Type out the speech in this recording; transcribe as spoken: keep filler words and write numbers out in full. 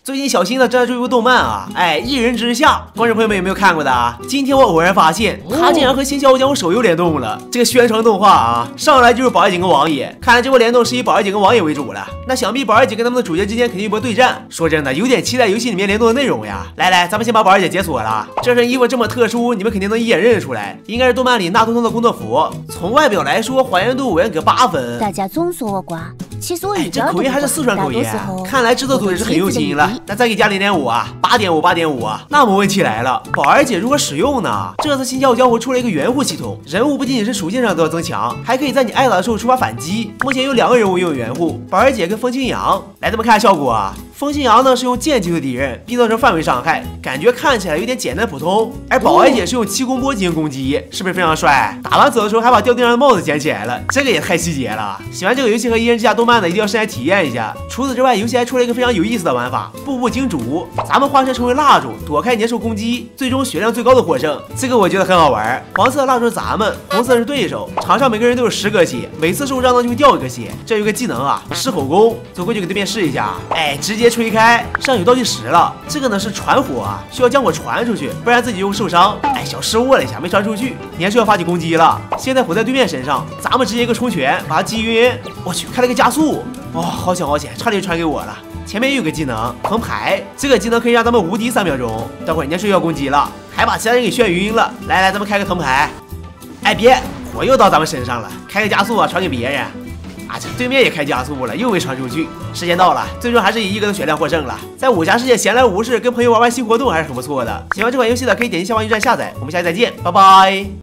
最近小新呢正在追一部动漫啊，哎，一人之下，观众朋友们有没有看过的啊？今天我偶然发现，他竟然和《新笑傲江湖》手游联动了。这个宣传动画啊，上来就是宝儿姐跟王爷，看来这波联动是以宝儿姐跟王爷为主了。那想必宝儿姐跟他们的主角之间肯定一波对战。说真的，有点期待游戏里面联动的内容呀。来来，咱们先把宝儿姐解锁了。这身衣服这么特殊，你们肯定能一眼认得出来，应该是动漫里那通通的工作服。从外表来说，还原度我愿给八分。 大家众说我寡，其实我一这口音还是四川口音，看来制作组也是很用心了。那再给加零点五啊，八点五，八点五啊。那么问题来了，宝儿姐如何使用呢？这次新笑傲江湖出了一个援护系统，人物不仅仅是属性上都要增强，还可以在你挨打的时候触发反击。目前有两个人物拥有援护，宝儿姐跟风清扬。来，咱们看效果啊。风清扬呢是用剑击对敌人，并造成范围伤害，感觉看起来有点简单普通。而宝儿姐是用气功波进行攻击，是不是非常帅？打完走的时候还把掉地上的帽子捡起来了，这个也太细节了。喜欢这个游戏和一人之下动漫的，一定要上来体验一下。除此之外，游戏还出了一个非常有意思的玩法——步步惊蛀。咱们化身成为蜡烛，躲开年兽攻击，最终血量最高的获胜。这个我觉得很好玩。黄色的蜡烛是咱们，红色是对手。场上每个人都有十格血，每次受伤呢就会掉一个血。这有一个技能啊，狮吼功，走过去给对面试一下，哎，直接吹开。上有倒计时了，这个呢是传火啊，需要将火传出去，不然自己就会受伤。哎，小失误了一下，没传出去。年兽要发起攻击了，现在火在对面身上，咱们直接一个冲拳把他击晕。我去，开了个加速，哇、哦，好险好险，差点就传给我了。前面又有个技能横排，这个技能可以让咱们无敌三秒钟。等会儿年兽要攻击了，还把其他人给眩晕了。来来，咱们开个横排。哎，别，火又到咱们身上了，开个加速啊，传给别人。啊，这对面也开加速了，又没传出去。时间到了，最终还是以一个的血量获胜了。在武侠世界闲来无事，跟朋友玩玩新活动还是很不错的。喜欢这款游戏的可以点击下方驿站下载。我们下期再见，拜拜。